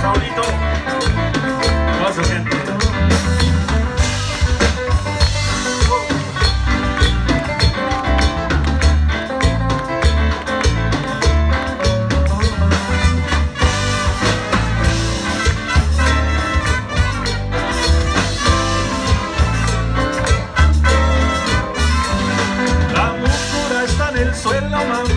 Paulito, toda su gente. La locura está en el suelo, mamá.